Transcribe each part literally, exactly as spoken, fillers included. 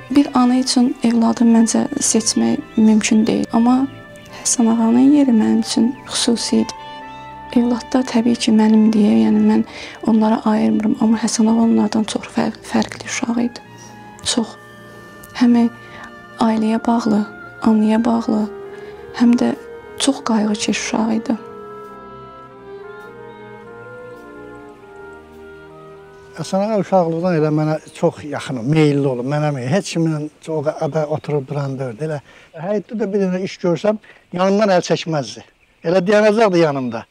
Bir ana üçün evladı məncə seçmək mümkün deyil. Amma Həsən ağanın yeri mənim üçün xüsusi idi. Evladlar təbii ki, mənim deyə, yəni mən onlara ayırmıram. Amma Həsən ağa onlardan çox fərqli uşaq idi. Çox. Həm ailəyə bağlı, anaya bağlı, həm də çox qayğıkeş uşaq idi. Həsən ağa uşaqlıqdan elə mənə çox yaxın, meyilli olub, mənə meyilli. Heç kiminlə çox əbə oturub duranda ördü. Elə həyətdə də bir dənə iş görsəm, yanımdan əl çəkməzdi. Elə dayanacaqdı yanımda.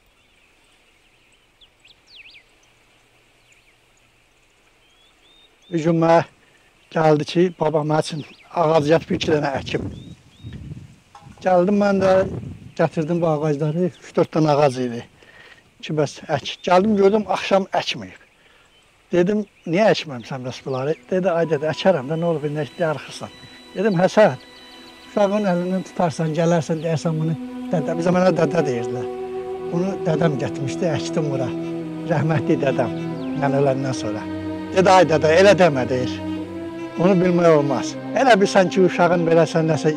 Bir gün mənə gəldi ki, baba mənə üçün ağac yat bir iki dənə əkim. Gəldim mən də gətirdim bu ağacları, üç dörd dənə ağac idi ki, bəs ək. Gəldim gördüm, axşam əkməyib. Dedim, niyə əkməmsən bəs bunları? Dedi, ay dedi, əkərəm də, nə olur bir nəkdə yarıxırsan. Dedim, Həsən, uşağın əlindən tutarsan, gələrsən, deyərsən bunu dədə, bizə mənə dədə deyirdilər. Bunu dədəm gətirmişdi, əkdim bura. Rəhmətli dədəm, mən öləndən sonra. Dedi, ay dədə, elə demə deyir. Onu bilmək olmaz. Elə bilsən ki, uşağın beləsən, nəsə...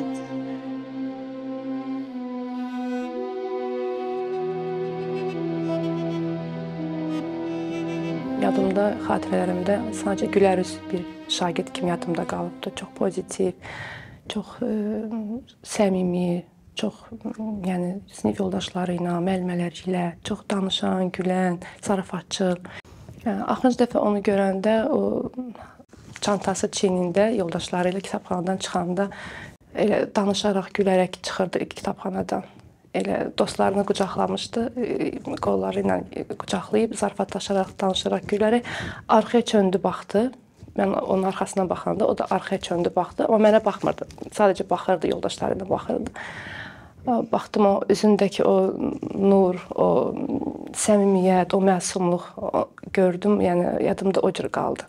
Yadımda, xatirələrimdə sadəcə gülərüz bir şagird kimi yadımda qalıbdır. Çox pozitiv, çox ə, səmimi, çox yəni, sinif yoldaşları ilə, müəllimələri ilə, çox danışan, gülən, zarafatçıl. Yəni, axırıncı dəfə onu görəndə, o çantası çiynində, yoldaşları ilə kitabxanadan çıxanda elə danışaraq, gülərək çıxırdı kitabxanadan. Elə dostlarını qucaqlamışdı, qolları ilə qucaqlayıb, zarafatlaşaraq, danışaraq, gülərək arxaya çöndü, baxdı. Mən onun arxasına baxanda, o da arxaya çöndü, baxdı. Amma mənə baxmırdı, sadəcə baxırdı, yoldaşları ilə baxırdı. Baxdım, o üzündəki o nur, o səmimiyyət, o məsumluq gördüm, yəni yadımda o cür qaldı.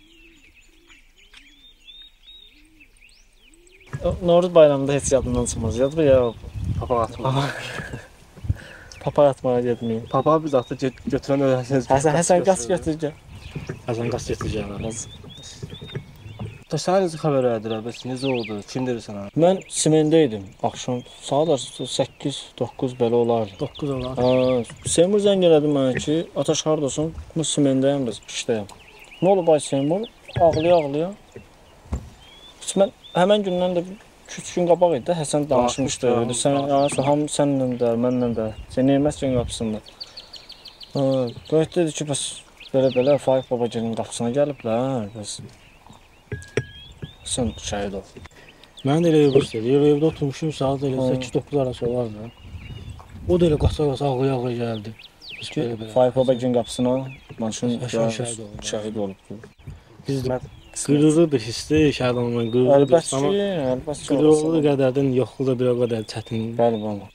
Novruz bayramında heç yadımdan çıxmaz, yadır ya papaq atmağa. Papaq atmağa getməyim. Papaq biz atı götürən öyrənsiniz. Həsən, Həsən qas götür gəl. Həsən qas götür gəl. Sənə necə xəbər verdirlər, bəs necə oldu, kim dedi sənə? Mən Simində idim, axşam saat səkkiz doqquz belə olardı. doqquz olardı. Ha, Seymur zəng elədi mənə ki, Ataş xardasın, mən Simindəyəm, biz işdəyəm. Nə olub ay Seymur? Ağlaya ağlaya. Mən həmən gündən də üç gün qabaq idi, Həsən danışmışdı. Sən, hamı səninlə də, mənlə də, sən Neymətgin qapısında. Böyük dedi ki, bəs belə-belə Faik babacının qapısına gəliblər, bəs sən şəhid ol. Mən də elə evdə istədi, evdə oturmuşum, saat elə səkkiz doqquz arası olardı. O da elə qaça-qaça ağlaya-ağlaya gəldi. Faik babacının qapısına maşın şəhid olubdur. Biz də qürurlu bir hissdir, şəhid olmanın qürurlu bir hissdir. Əlbəttə ki, əlbəttə ki. Qürurlu qədərdən yoxluq da bir o qədər çətin. Bəli, bəli.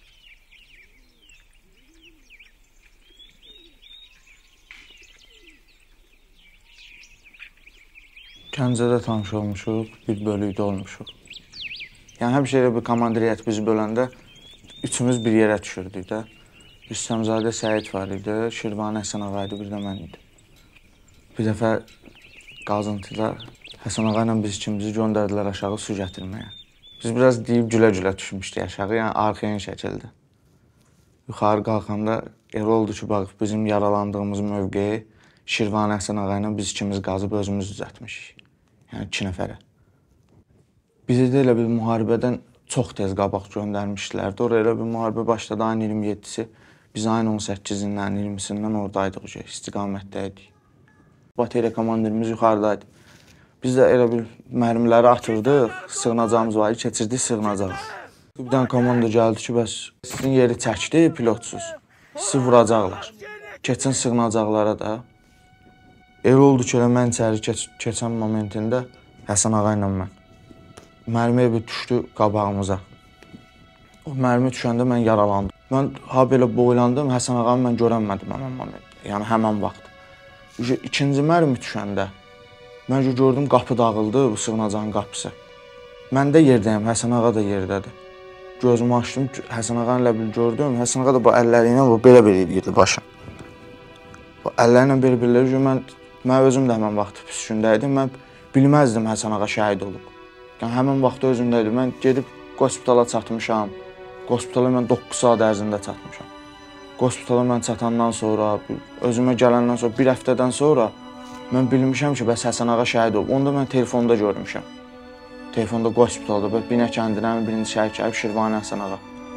Gəncədə tanış olmuşuq, bir bölükdə olmuşuq. Yəni, həmişə elə bir komandiriyyət bizi böləndə üçümüz bir yerə düşürdük də. Rüstəmzadə Səid var idi, Şirvani Həsən ağa idi, bir də mən idi. Bir dəfə qazıntıda Həsən ağa ilə biz ikimizi göndərdilər aşağı su gətirməyə. Biz biraz deyib gülə-gülə düşmüşdük aşağı, yəni arxayan şəkildə. Yuxarı qalxanda elə oldu ki, bax, bizim yaralandığımız mövqeyi Şirvani Həsən ağa ilə biz ikimiz qazıb özümüz düzəltmişik. Yəni iki nəfərə. Bizi də elə bir müharibədən çox tez qabaq göndərmişdilər. Orada elə bir müharibə başladı, ayın iyirmi yeddisi. Biz ayın on səkkizindən, iyirmisindən oradaydıq, istiqamətdəydik. Bateriya komandirimiz yuxarıdaydı. Biz də elə bir mərmiləri atırdıq, sığınacağımız var, keçirdik sığınacağı. Bir dənə komanda gəldi ki, bəs sizin yeri çəkdi, pilotsuz. Sizi vuracaqlar. Keçin sığınacaqlara da. Elə oldu ki, elə mən içəri keç keçən momentində Həsən ağa ilə mən. Mərmi bir düşdü qabağımıza. O mərmi düşəndə mən yaralandım. Mən ha belə boylandım, Həsən ağamı mən görənmədim həmən moment. Yəni həmən vaxt. İkinci mərmi düşəndə mən gördüm qapı dağıldı, bu sığınacağın qapısı. Mən də yerdəyəm, Həsən ağa da yerdədir. Gözümü açdım, Həsən ağa ilə bir gördüm. Həsən ağa da bu əlləri ilə belə-belə edirdi başım. Bu əlləri ilə belə-belə edirdi. Mən Mən özüm də həmən vaxt püskündəydim. Mən bilməzdim Həsən ağa şəhid olub. Yəni həmin vaxt özümdə idi. Mən gedib hospitala çatmışam. Hospitala mən doqquz saat ərzində çatmışam. Hospitala mən çatandan sonra, özümə gələndən sonra, bir həftədən sonra mən bilmişəm ki, bəs Həsən ağa şəhid olub. Onda mən telefonda görmüşəm. Telefonda hospitalda, bəs Binə kəndinə birinci şəhid gəlib Şirvani Həsən ağa.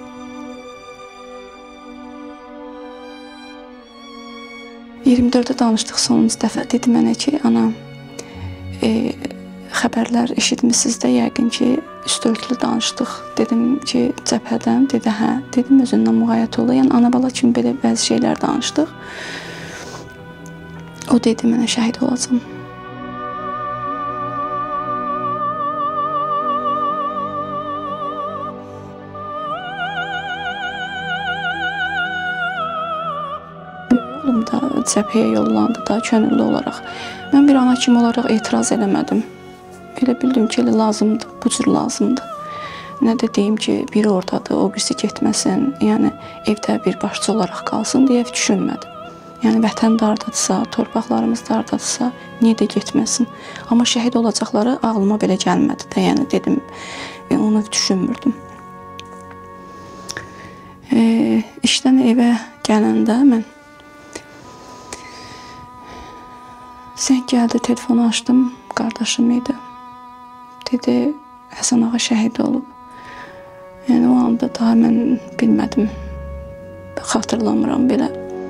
iyirmi dörddə danışdıq sonuncu dəfə. Dedi mənə ki, ana, e, xəbərlər eşitmişsiniz də, yəqin ki, üstörtlü danışdıq. Dedim ki, cəbhədən. Dedi, hə. Dedim, özündən müğayət ol. Yəni, ana-bala kimi belə bəzi şeylər danışdıq. O dedi, mənə şəhid olacam. Oğlum da cəbhəyə yollandı da, könüllü olaraq. Mən bir ana kimi olaraq etiraz eləmədim. Elə bildim ki, elə lazımdır, bu cür lazımdır. Nə də deyim ki, biri oradadır, o birisi getməsin, yəni evdə bir başçı olaraq qalsın deyə düşünmədim. Yəni vətən dardadırsa, torpaqlarımız dardadırsa, niyə də getməsin. Amma şəhid olacaqları ağlıma belə gəlmədi də, yəni dedim, onu düşünmürdüm. E, işdən evə gələndə mən zəng gəldi, telefonu açdım, qardaşım idi. Dedi, Həsən ağa şəhid olub. Yəni o anda daha mən bilmədim, xatırlamıram belə.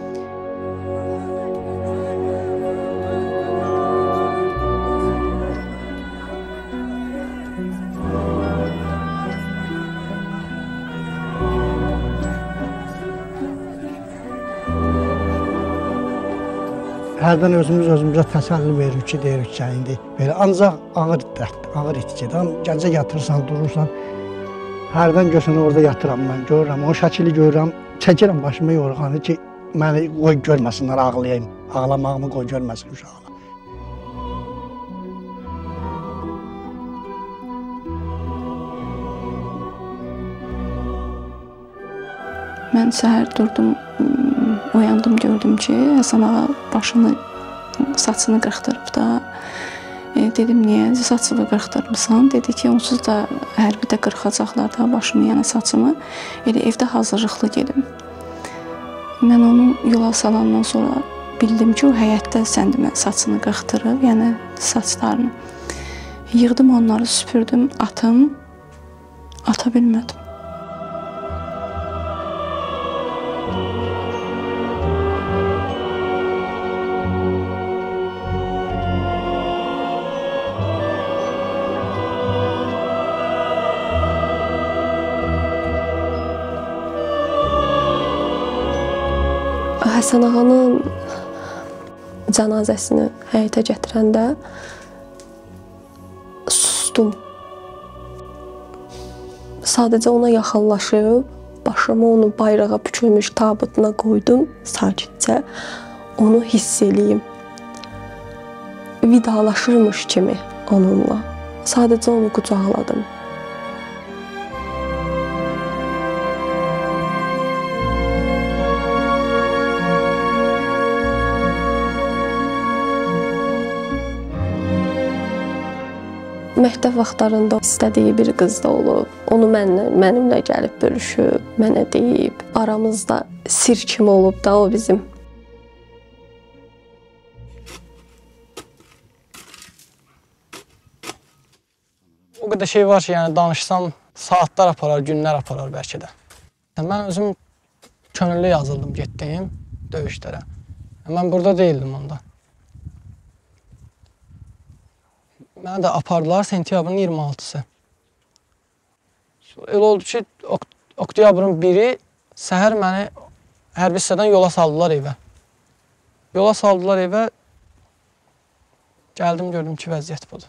Hərdən özümüz özümüzə təsəlli veririk ki, deyirik ki, indi belə. Ancaq ağır dərddir, ağır itkidir. Gecə yatırsan, durursan, hərdən gözünü orada yatıram mən, görürəm, o şəkili görürəm, çəkirəm başıma yorğanı ki, məni qoy görməsinlər, ağlayayım, ağlamağımı qoy görməsin uşaqlar. Mən səhər durdum, oyandım, gördüm ki, Həsən ağa başını, saçını qırxdırıb da. E, dedim, niyə saçını qırxdırmısan? Dedi ki, onsuz da hərbidə qırxacaqlar da başımı, yəni saçımı. Elə evdə hazırlıqlı gedim. Mən onu yola salandan sonra bildim ki, o həyətdə səndimə saçını qırxdırıb, yəni saçlarını. Yığdım onları, süpürdüm, atım, ata bilmədim. Həsən ağanın cənazəsini həyətə gətirəndə sustum. Sadəcə ona yaxınlaşıb, başımı onun bayrağa bükülmüş tabutuna qoydum, sakitcə onu hiss eləyim. Vidalaşırmış kimi onunla. Sadəcə onu qucaqladım. Məktəb vaxtlarında istədiyi bir qız da olub. Onu mənlə, mənimlə gəlib bölüşüb, mənə deyib. Aramızda sir kimi olub da o bizim. O qədər şey var ki, yəni danışsam saatlar aparar, günlər aparar bəlkə də. Mən özüm könüllü yazıldım, getdim döyüşlərə. Mən burada deyildim onda. Mənə də apardılar sentyabrın iyirmi altısı. Elə oldu ki, oktyabrın biri səhər məni hərbi hissədən yola saldılar evə. Yola saldılar evə, gəldim, gördüm ki, vəziyyət budur.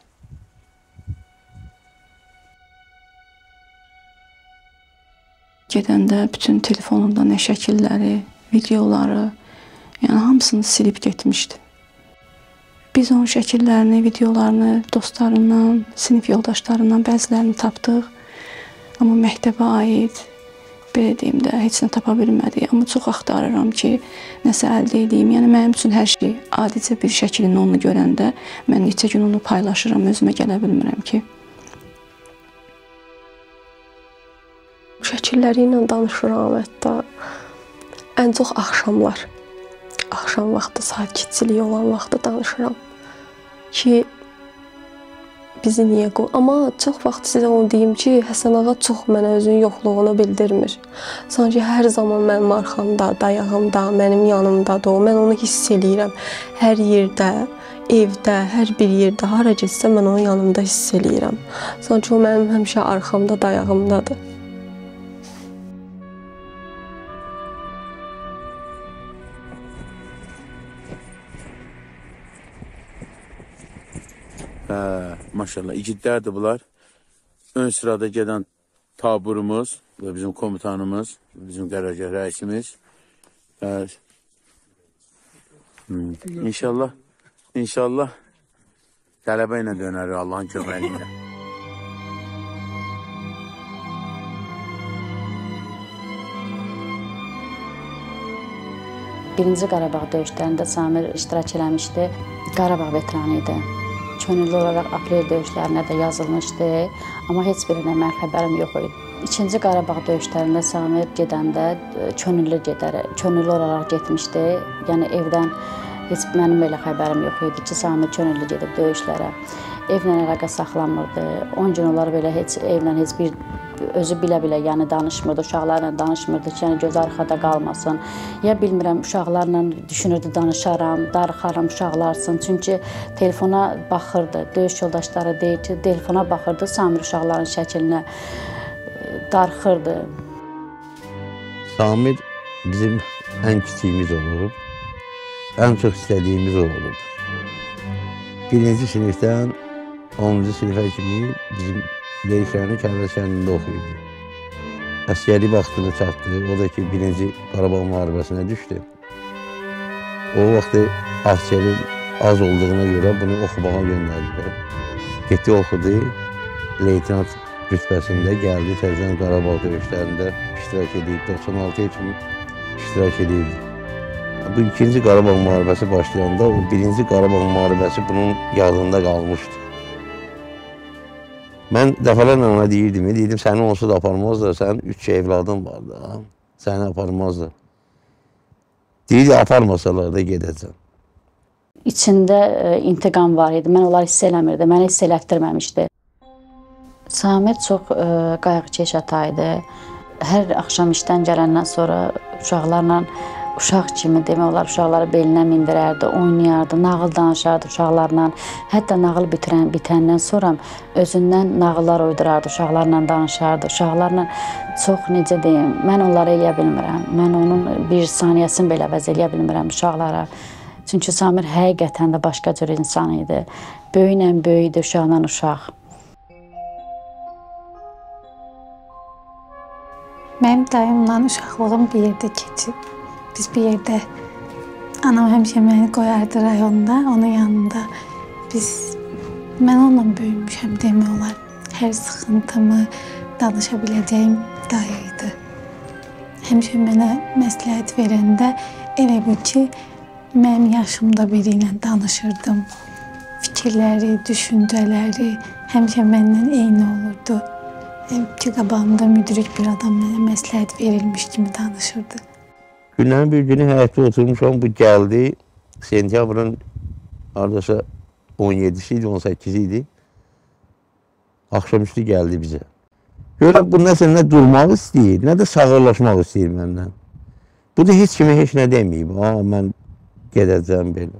Gedəndə bütün telefonumda nə şəkilləri, videoları, yəni hamısını silib getmişdi. Biz onun şəkillərini, videolarını dostlarından, sinif yoldaşlarından bəzilərini tapdıq. Amma məktəbə aid, belə deyim də, heç nə tapa bilmədik. Amma çox axtarıram ki, nəsə əldə edeyim. Yəni, mənim üçün hər şey adicə bir şəklini onu görəndə mən neçə gün onu paylaşıram, özümə gələ bilmirəm ki. biriləri ilə danışıram hətta. Ən çox axşamlar. Axşam vaxtı sakitçilik olan vaxtı danışıram ki, bizi niyə qoy... Amma çox vaxt sizə onu deyim ki, Həsən ağa çox mənə özünün yoxluğunu bildirmir. Sanki hər zaman mənim arxamda, dayağımda, mənim yanımdadır o. Mən onu hiss eləyirəm. Hər yerdə, evdə, hər bir yerdə, hara getsə mən onu yanımda hiss eləyirəm. Sanki o mənim həmişə arxamda, dayağımdadır. Hə, maşallah, igidlərdir bunlar. Ön sırada gedən taburumuz və bizim komutanımız, bizim qərargah rəisimiz. Hə. Hmm. İnşallah, inşallah tələbə ilə dönərik Allahın köməyi ilə. Birinci Qarabağ döyüşlərində Samir iştirak eləmişdi. Qarabağ veteranı idi. Könüllü olaraq aprel döyüşlərinə də yazılmışdı, amma heç birinə mən xəbərim yox idi. İkinci Qarabağ döyüşlərində Samir gedəndə könüllü gedərək, könüllü olaraq getmişdi. Yəni evdən heç mənim belə xəbərim yox idi ki, Samir könüllü gedib döyüşlərə. Evlə əlaqə saxlanmırdı. on gün olar belə heç evlə heç bir özü bilə-bilə yəni danışmırdı, uşaqlarla danışmırdı ki, yəni göz arxada qalmasın. Ya bilmirəm, uşaqlarla düşünürdü, danışaram, darıxaram uşaqlarsın. Çünki telefona baxırdı, döyüş yoldaşları deyir ki, telefona baxırdı, Samir uşaqların şəklinə darıxırdı. Samir bizim ən kiçiyimiz olub, ən çox istədiyimiz olub. Birinci sinifdən onuncu sinifə kimi bizim Leyşəni Kəlbə kəndində oxuyurdu. Əskəri vaxtını çatdı, o da ki, birinci Qarabağ müharibəsinə düşdü. O vaxtı askərin az olduğuna görə bunu oxumağa göndərdilər. Getdi oxudu, leytenant rütbəsində gəldi, təzən Qarabağ döyüşlərində iştirak edib, doxsan altıya kimi iştirak edildi. Bu ikinci Qarabağ müharibəsi başlayanda, o birinci Qarabağ müharibəsi bunun yadında qalmışdı. Mən dəfələrlə ona deyirdim, deyirdim, səni onsuz da aparmazlar, sənin üç evladın var da, səni aparmazlar. Deyirdi, aparmasalar da gedəcəm. İçində intiqam var idi, mən onları hiss eləmirdim, mənə hiss elətdirməmişdi. Samir çox qayğıkeş ata idi. Hər axşam işdən gələndən sonra uşaqlarla, uşaq kimi demək olar, uşaqları belinə mindirərdi, oynayardı, nağıl danışardı uşaqlarla. Hətta nağıl bitirən, bitəndən sonra özündən nağıllar uydurardı, uşaqlarla danışardı. Uşaqlarla çox, necə deyim, mən onları eləyə bilmirəm. Mən onun bir saniyəsini belə əvəz eləyə bilmirəm uşaqlara. Çünki Samir həqiqətən də başqa cür insan idi. Böyüklə böyük idi, uşaqla uşaq. Mənim dayımla uşaqlığım bir yerdə keçib. Biz bir yerdə, anam həmişə məni qoyardı rayonda, onun yanında. Biz, mən onunla böyümüşəm demək olar. Hər sıxıntımı danışa biləcəyim dayı idi. Həmişə mənə məsləhət verəndə elə bu ki, mənim yaşımda biri ilə danışırdım. Fikirləri, düşüncələri həmişə məndən eyni olurdu. Ki, qabağımda müdrik bir adam mənə məsləhət verilmiş kimi danışırdı. Günlərin bir günü həyətdə oturmuşam, bu gəldi, sentyabrın haradasa on yedisi idi, on səkkizi idi. Axşamüstü gəldi bizə. Görə bu nəsə nə durmaq istəyir, nə də sağırlaşmaq istəyir məndən. Bu da heç kimə heç nə deməyib, mən gedəcəm belə.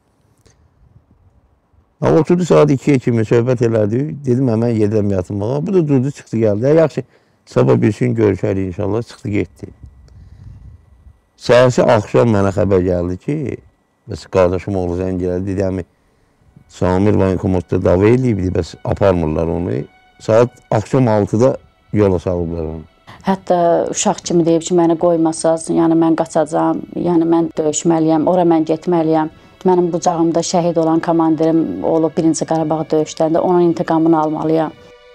Oturdu saat ikiyə kimi söhbət elədi, dedim, mən gedəm yatmağa. Bu da durdu, çıxdı, gəldi. Yaxşı, sabah bir gün görüşərik inşallah, çıxdı, getdi. Səhərsi axşam mənə xəbər gəldi ki, bəs qardaşım oğlu zəng gəldi, dedi, Samir Vankomatda dava eləyibdi, bəs aparmırlar onu. Saat axşam altıda yola salıblar onu. Hətta uşaq kimi deyib ki, məni qoymasaz, yəni mən qaçacam, yəni mən döyüşməliyəm, ora mən getməliyəm. Mənim bucağımda şəhid olan komandirim olub birinci Qarabağ döyüşlərində, onun intiqamını almalıyam.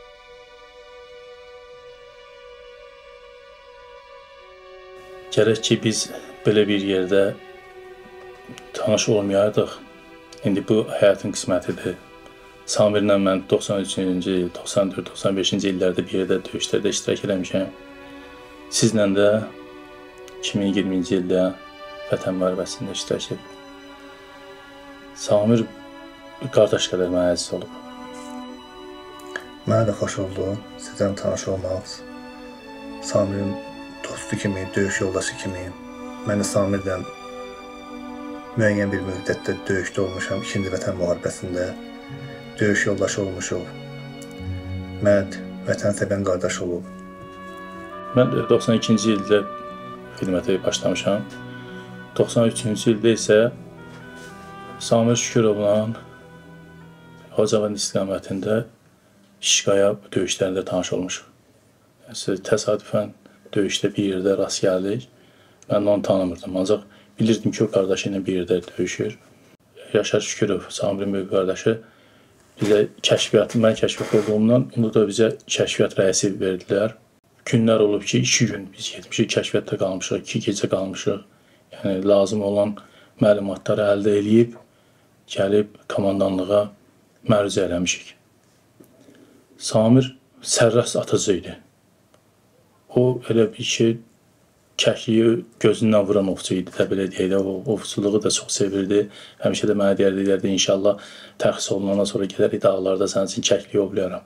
Gərək ki, biz belə bir yerdə tanış olmayardıq. İndi bu həyatın qismətidir. Samirlə mən doxsan üçüncü il, doxsan dörd doxsan beşinci illərdə bir yerdə döyüşlərdə iştirak eləmişəm. Sizlə də iki min iyirminci ildə Vətən müharibəsində iştirak etdim. Samir qardaş qədər mənə əziz olub. Mənə də xoş oldu sizdən tanış olmaq. Samirin dostu kimi, döyüş yoldaşı kimi. Mən də Samirdən müəyyən bir müddətdə döyüşdə olmuşam. İkinci Vətən müharibəsində döyüş yoldaşı olmuşuq. Mərd, vətən sevən qardaş olub. Mən doxsan ikinci ildə xidmətə başlamışam. doxsan üçüncü ildə isə Samir Şükürovla Xocavənd istiqamətində Şişqaya döyüşlərində tanış olmuşuq. Təsadüfən döyüşdə bir yerdə rast gəldik. Mən onu tanımırdım, ancaq bilirdim ki, o qardaşı ilə bir yerdə döyüşür. Yaşar Şükürov, Samirin böyük qardaşı, bizə kəşfiyyat, mən kəşfiyyat olduğumdan, onu da bizə kəşfiyyat rəisi verdilər. Günlər olub ki, iki gün biz getmişik, kəşfiyyatda qalmışıq, iki gecə qalmışıq. Yəni, lazım olan məlumatları əldə edib, gəlib komandanlığa məruzə eləmişik. Samir sərrast atıcı idi. O, elə bir ki, kəkliyi gözündən vuran ovçu idi, də belə deyək də, o ovçuluğu da çox sevirdi. Həmişə də mənə deyərdi, deyərdi, inşallah təxsis olunandan sonra gedərik dağlarda sənin üçün kəkliyi ovlayaram.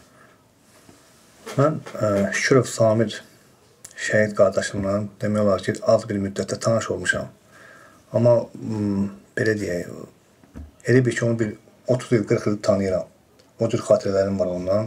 Mən Şükürov Samir şəhid qardaşımla demək olar ki, az bir müddətdə tanış olmuşam. Amma belə deyək, elə bir ki, onu bir otuz il, qırx il tanıyıram. O cür xatirələrim var ondan.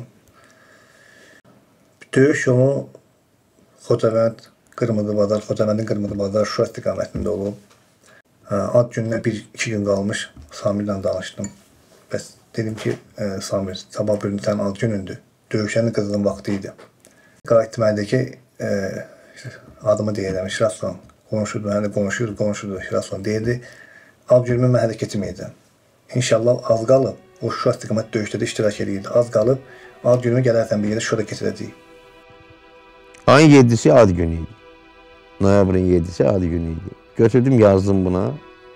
Döyüş yolu Xocavənd, Qırmızı Bazar, Xocavəndin Qırmızı Bazar Şuşa istiqamətində olub. Ad gününə bir-iki gün qalmış Samirlə danışdım. Bəs dedim ki, Samir, sabah bir gün sənin ad günündür. Döyüşənin qızğın vaxtı idi. Qayıtdı ki, adımı deyirəm, Şiraslan. Qonşudur, yəni qonşuyuz, qonşudur, Şiraslan deyirdi. Ad günümü mən hələ keçməyəcəm. İnşallah az qalıb, o Şuşa istiqamət döyüşdə də iştirak edirdi. Az qalıb, ad günümü gələrsən bir yerdə Şuşada keçirəcəyik. Ayın yedisi ad günü idi. Noyabrın yedisi ad günü idi. Götürdüm, yazdım buna.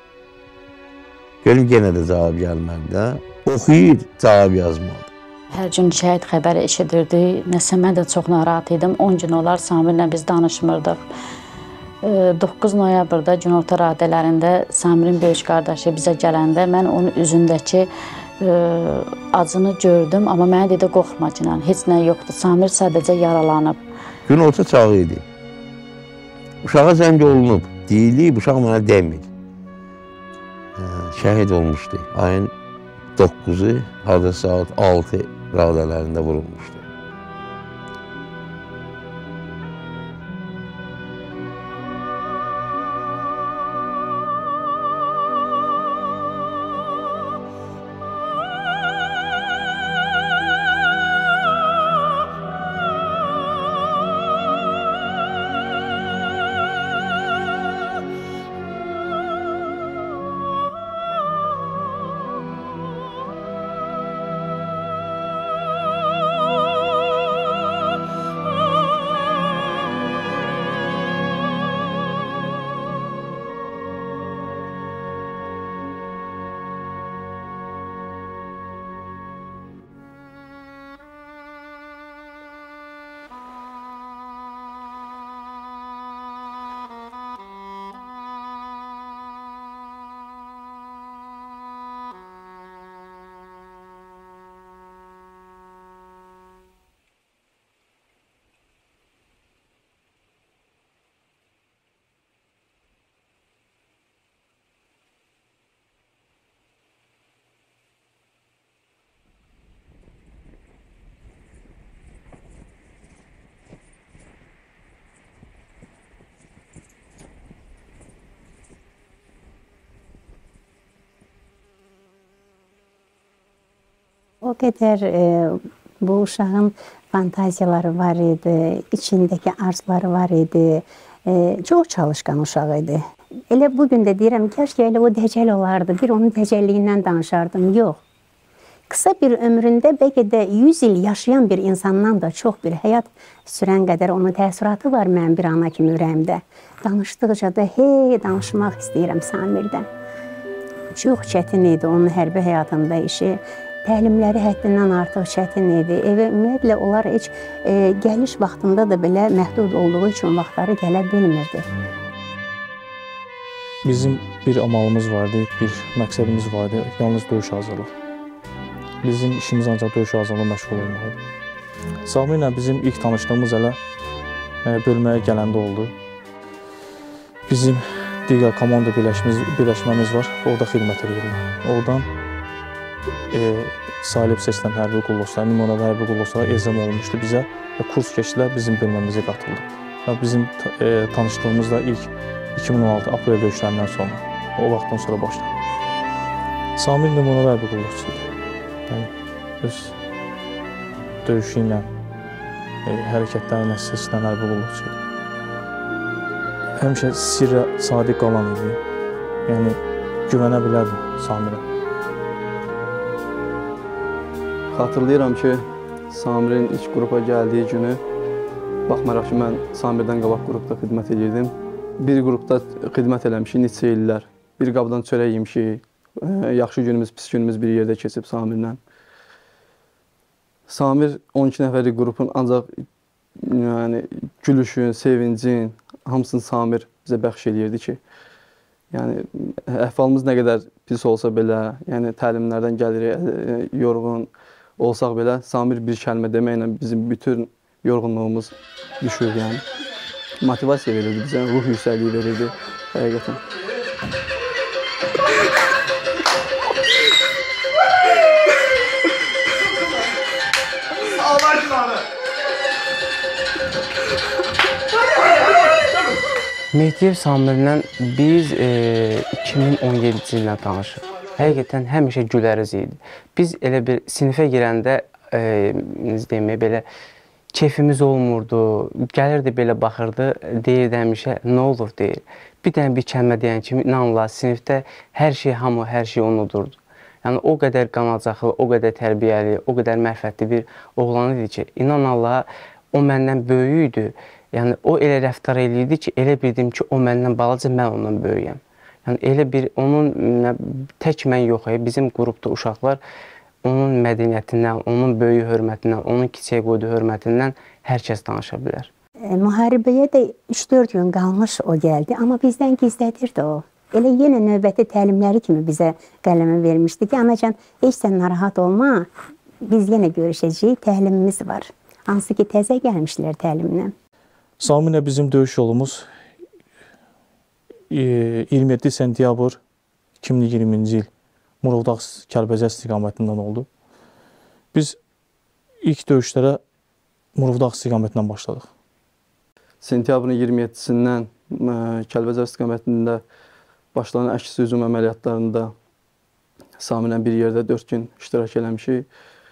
Görüm yenə də cavab gəlmədi də. Oxuyur, cavab yazmadı. Hər gün şəhid xəbəri eşidirdi. Nəsə mən də çox narahat idim. on gün olar Samirlə biz danışmırdıq. doqquz noyabrda günorta radələrində Samirin böyük qardaşı bizə gələndə mən onun üzündəki acını gördüm. Amma mənə dedi, qorxma ki, heç nə yoxdur. Samir sadəcə yaralanıb. Günorta çağı idi. Uşağa zəng olunub. Deyilib, uşaq mənə demir. Şəhid olmuşdu. Ayın doqquzu, harada saat altı radələrində vurulmuşdu. O qədər e, bu uşağın fantaziyaları var idi, içindəki arzuları var idi. E, çox çalışqan uşaq idi. Elə bugün də deyirəm, kəşke elə o dəcəl olardı, bir onun dəcəlliyindən danışardım. Yox. Qısa bir ömründə bəlkə də yüz il yaşayan bir insandan da çox bir həyat sürən qədər onun təəssüratı var mənim bir ana kimi ürəyimdə. Danışdıqca da hey danışmaq istəyirəm Samirdən. Çox çətin idi onun hərbi həyatında işi. təlimləri həddindən artıq çətin idi. Evə ümumiyyətlə onlar heç e, gəliş vaxtında da belə məhdud olduğu üçün vaxtları gələ bilmirdi. Bizim bir amalımız vardı, bir məqsədimiz vardı, yalnız döyüş hazırlıq. Bizim işimiz ancaq döyüş hazırlığı məşğul olmalıdır. Sami ilə bizim ilk tanışdığımız elə e, bölməyə gələndə oldu. Bizim digər komanda birləşməmiz var, orada xidmət edirəm. Oradan e, salib seçilən hərbi qulloslar, nümunəvi hərbi qulloslar ezam olmuşdu bizə və kurs keçdilər, bizim bölməmizə qatıldı. Və bizim e, tanışdığımız da ilk iki min on altı aprel döyüşlərindən sonra, o vaxtdan sonra başladı. Samir nümunəvi hərbi qullosuydu. Yəni, öz döyüşü ilə, e, hərəkətləri ilə seçilən hərbi qullosuydu. Həmişə sirrə sadiq qalan idi. Yəni, güvənə bilərdim Samirə. Xatırlayıram ki, Samirin ilk qrupa gəldiyi günü, baxmayaraq ki, mən Samirdən qabaq qrupda xidmət edirdim. Bir qrupda xidmət eləmişik neçə illər. Bir qabdan çörək yemişik. Yaxşı günümüz, pis günümüz bir yerdə keçib Samirlə. Samir on iki nəfərlik qrupun ancaq yəni, gülüşün, sevincin, hamısını Samir bizə bəxş edirdi ki, yəni, əhvalımız nə qədər pis olsa belə, yəni, təlimlərdən gəlirik, yorğun olsaq belə, Samir bir kəlmə deməklə bizim bütün yorğunluğumuz düşür, yəni. Motivasiya verirdi bizə, ruh yüksəkliyi verirdi, həqiqətən. Allah günahı! Mehdiyev Samirlə biz e, iki min on yeddinci ildə tanışıq. Həqiqətən həmişə güləriz idi. Biz elə bir sinifə girəndə e, demək, belə keyfimiz olmurdu. Gəlirdi belə baxırdı, deyirdi həmişə nə olur deyir. Bir dənə bir kəlmə deyən kimi inanırlar sinifdə hər şey, hamı hər şey unudurdu. Yəni o qədər qanacaqlı, o qədər tərbiyəli, o qədər mərfətli bir oğlan idi ki, inanırlar o məndən böyük idi. Yəni, o elə rəftar eləyirdi ki, elə bildim ki, o məndən balaca, mən ondan böyüyəm. Yəni, elə bir, onun, tək mən yox, bizim qrupda uşaqlar onun mədəniyyətindən, onun böyük hörmətindən, onun kiçiyə qoyduğu hörmətindən hər kəs danışa bilər. E, müharibəyə də üç dörd gün qalmış o gəldi, amma bizdən gizlədirdi o. Elə yenə növbəti təlimləri kimi bizə qələmə vermişdi ki, anacan, heç sən narahat olma, biz yenə görüşəcəyik, təlimimiz var. Hansı ki, təzə gəlmişlər təlimdən. Sami ilə bizim döyüş yolumuz iyirmi yeddi sentyabr iki min iyirminci il Murovdağ Kəlbəcər istiqamətindən oldu. Biz ilk döyüşlərə Murovdağ istiqamətindən başladıq. Sentyabrın iyirmi yeddisindən Kəlbəcər istiqamətində başlanan əks hücum əməliyyatlarında Sami ilə bir yerdə dörd gün iştirak eləmişik.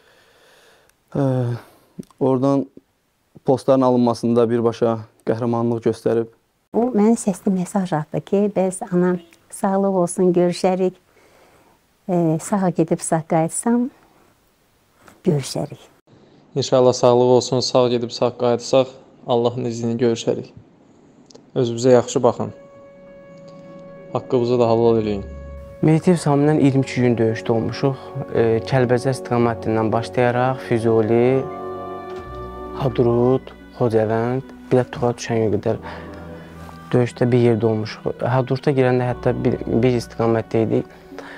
Oradan postların alınmasında birbaşa qəhrəmanlıq göstərib. O, mənə səsli mesaj atdı ki, bəs anam, sağlıq olsun, görüşərik. E, sağ gedib sağ qayıtsam, görüşərik. İnşallah sağlıq olsun, sağ gedib sağ qayıtsaq, Allahın izni görüşərik. Özümüzə yaxşı baxın. Haqqımızı da halal eləyin. Mehdiyev Samilə iyirmi iki gün döyüşdə olmuşuq. E, Kəlbəcər istiqamətindən başlayaraq Füzuli, Hadrut, Xocavənd, bilət tuğa düşən yol qədər döyüşdə bir yerdə olmuşuq. Hadrut'a girəndə hətta bir, bir istiqamətdə idik.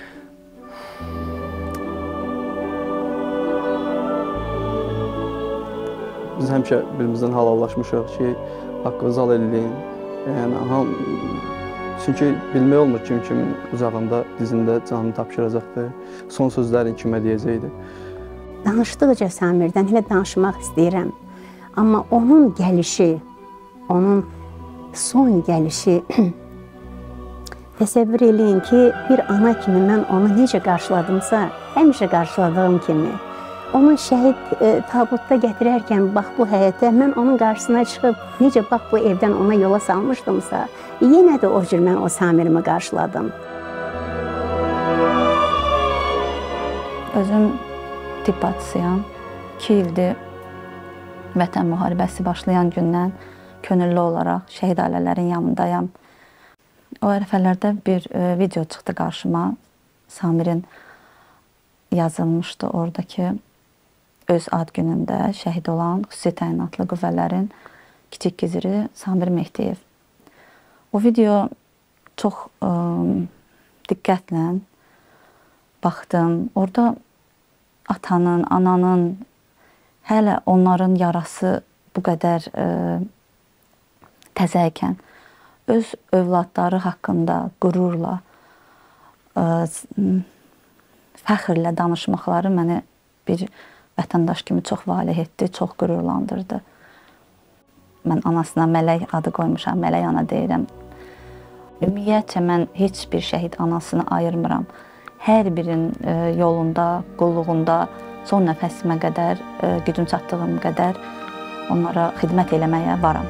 Biz həmişə birimizdən halallaşmışıq ki, haqqımızı halal eləyin. Yəni, ham, çünki bilmək olmur kim kimin uzağında, dizində canını tapşıracaqdır. Son sözlərin kimə deyəcəkdir. Danışdıqca Samirdən hələ danışmaq istəyirəm. Amma onun gəlişi, onun son gəlişi, təsəvvür eləyin ki, bir ana kimi mən onu necə qarşıladımsa, həmişə qarşıladığım kimi. Onun şəhid e, tabutda gətirərkən, bax bu həyətə, mən onun qarşısına çıxıb, necə bax bu evdən ona yola salmışdımsa, yenə də o cür mən o Samirimi qarşıladım. Özüm tibb bacısıyam. İki ildir Vətən müharibəsi başlayan gündən könüllü olaraq şəhid ailələrin yanındayam. O ərəfələrdə bir e, video çıxdı qarşıma. Samirin yazılmışdı oradakı öz ad günündə şəhid olan xüsusi təyinatlı qüvvələrin kiçik giziri Samir Mehdiyev. O video çox ə, diqqətlə baxdım. Orada atanın, ananın, hələ onların yarası bu qədər ə, təzəykən öz övladları haqqında qürurla, ə, fəxrlə danışmaqları məni bir vətəndaş kimi çox valeh etdi, çox qürurlandırdı. Mən anasına Mələk adı qoymuşam, Mələk ana deyirəm. Ümumiyyətcə, mən heç bir şəhid anasını ayırmıram. Hər birinin yolunda, qulluğunda son nəfəsimə qədər, gücüm çatdığım qədər onlara xidmət eləməyə varam.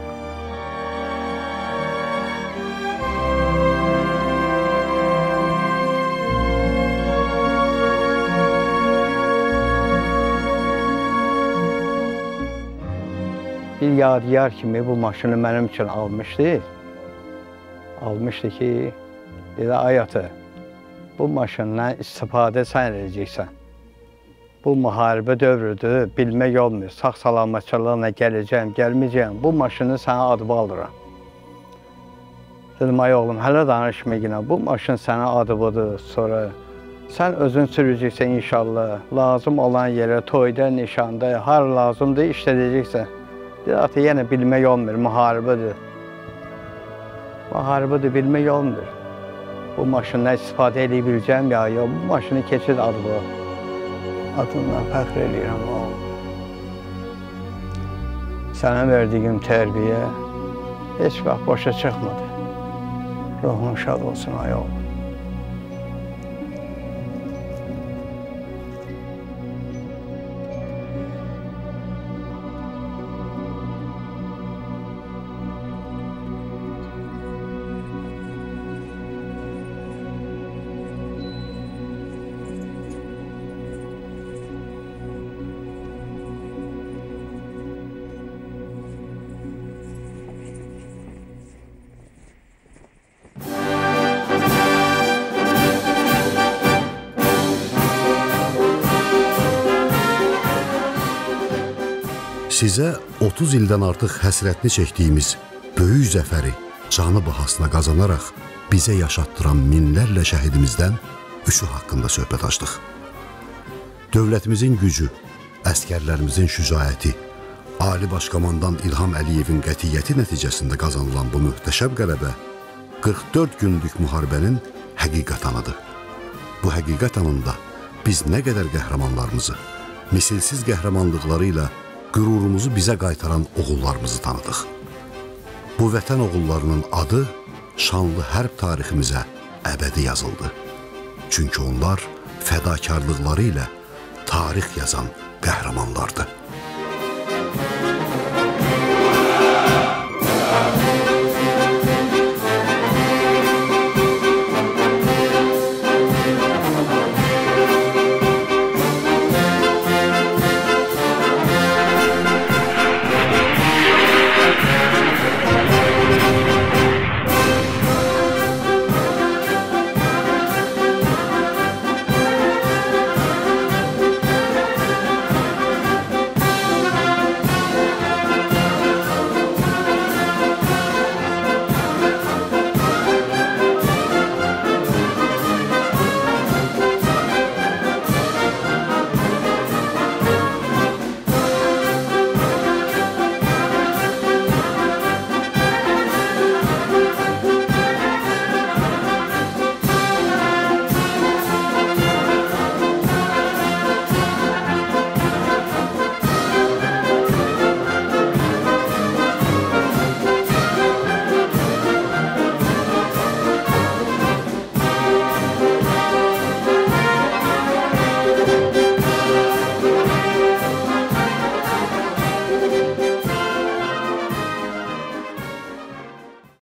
Bir yadigar kimi bu maşını mənim üçün almışdı. Almışdı ki, dedi, ay ata, bu maşından istifadə sən edəcəksən. Bu müharibə dövrüdür, bilmək olmuyor. Sağ salamatçılığına gələcəm, gəlməyəcəm. Bu maşını sənə adıma alıram. Dedim, ay oğlum, hələ danışma yine. Bu maşın sənə adıbıdır. Sonra sən özün sürəcəksən inşallah. Lazım olan yerə, toyda, nişanda, har lazımdır, işlədəcəksən. Dedi, ata, yenə bilmək olmuyor, müharibədir. Müharibədir, bilmək olmuyor. Bu maşından istifadə edə biləcəm ya, ya bu maşını keçir adıma. Adından fəxr edirəm, oğlum. Sənə verdiyim tərbiyə heç vaxt boşa çıxmadı. Ruhun şad olsun, ay oğlum. Sizə otuz ildən artıq həsrətini çəkdiyimiz böyük zəfəri canı bahasına qazanaraq bizə yaşatdıran minlərlə şəhidimizdən üçü haqqında söhbət açdıq. Dövlətimizin gücü, əskərlərimizin şücaəti, Ali Başkomandan İlham Əliyevin qətiyyəti nəticəsində qazanılan bu möhtəşəm qələbə qırx dörd günlük müharibənin həqiqət anıdır. Bu həqiqət anında biz nə qədər qəhrəmanlarımızı, misilsiz qəhrəmanlıqları ilə qürurumuzu bizə qaytaran oğullarımızı tanıdıq. Bu vətən oğullarının adı şanlı hərb tariximizə əbədi yazıldı. Çünki onlar fədakarlıqları ilə tarix yazan qəhrəmanlardır.